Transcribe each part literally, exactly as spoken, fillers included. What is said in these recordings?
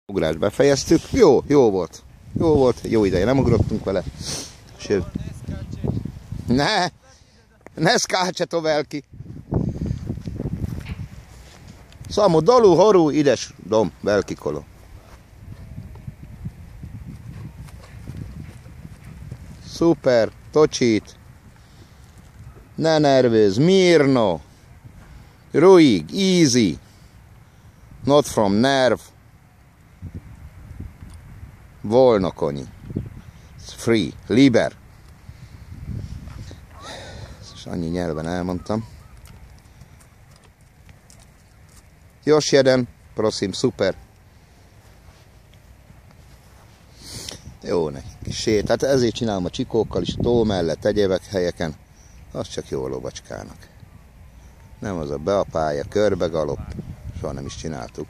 Ugrás befejeztük. Jó, jó volt. Jó volt, jó ideje nem ugrottunk vele. Sőt. Ne! Ne skáče to veliki. Samo dolu horu ideš dom, veliki kolo. Super, točit. Ne nervöz, mirno. Ruhig, easy. Not from nerve. Volna konyi. Free, liber. És annyi nyelven elmondtam. Još jeden, prosim, super. Jó neki kis sét. Hát ezért csinálom a csikókkal is, tó mellett, egyébek helyeken. Az csak jó lovacskának. Nem az a be a pálya, körbe galop. Soha nem is csináltuk.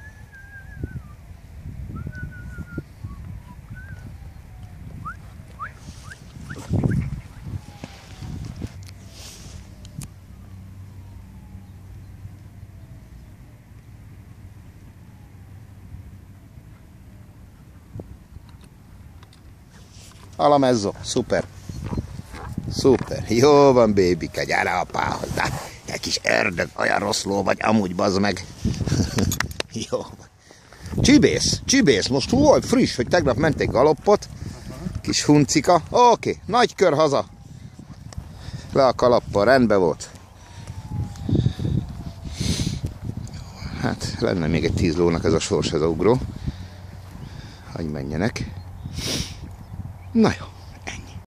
Alla mezzo, szuper. Szuper. Jó van, bébike, gyere apához. De egy kis ördög, olyan rossz ló vagy, amúgy bazd meg. Jó van. Csibész, csibész, most volt friss, hogy tegnap menték galoppot. Kis huncika. Oké, okay. Nagy kör haza. Le a kalappal, rendben volt. Hát lenne még egy tíz lónak ez a sors, ez a ugró. Hagyj menjenek. Na jó.